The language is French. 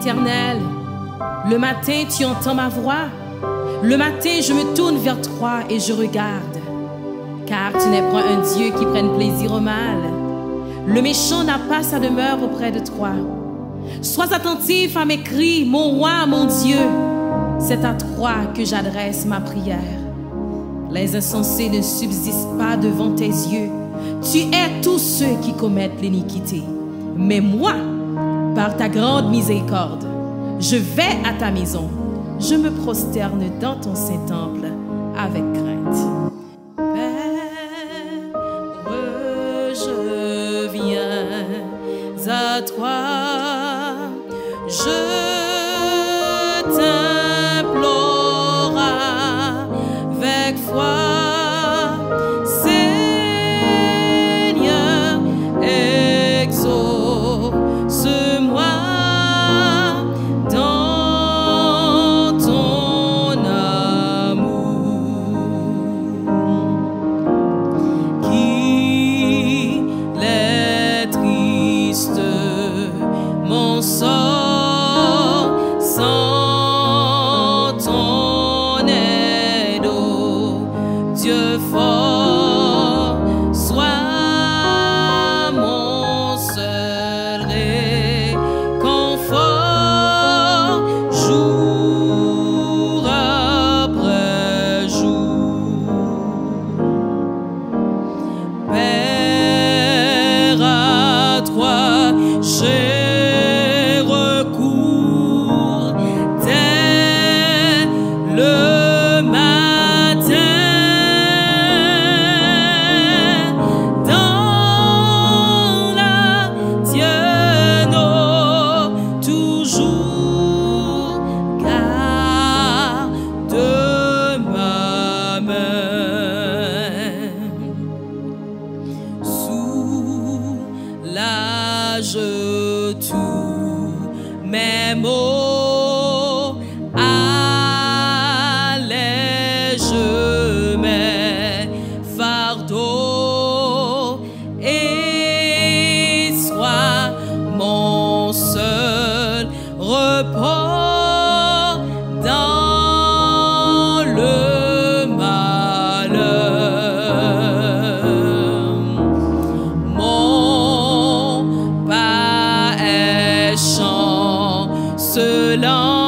Éternel. Le matin, tu entends ma voix. Le matin, je me tourne vers toi et je regarde. Car tu n'es pas un Dieu qui prenne plaisir au mal. Le méchant n'a pas sa demeure auprès de toi. Sois attentif à mes cris, mon roi, mon Dieu. C'est à toi que j'adresse ma prière. Les insensés ne subsistent pas devant tes yeux. Tu hais tous ceux qui commettent l'iniquité. Mais moi, par ta grande miséricorde, je vais à ta maison. Je me prosterne dans ton saint temple avec crainte. Père, je viens à toi. Je t'implore avec foi. Seigneur, exauce-moi dans ton amour. Qu'il est triste mon sort sans ton aide, ô Dieu fort, sois mon seul réconfort, jour après jour. Père, à toi j'ai recours dès le matin. Dans la tienne, ô, toujours garde ma main. Soulage tous mes maux, allège mes fardeaux et sois mon seul repos dans le malheur. Mon pas est chancelant.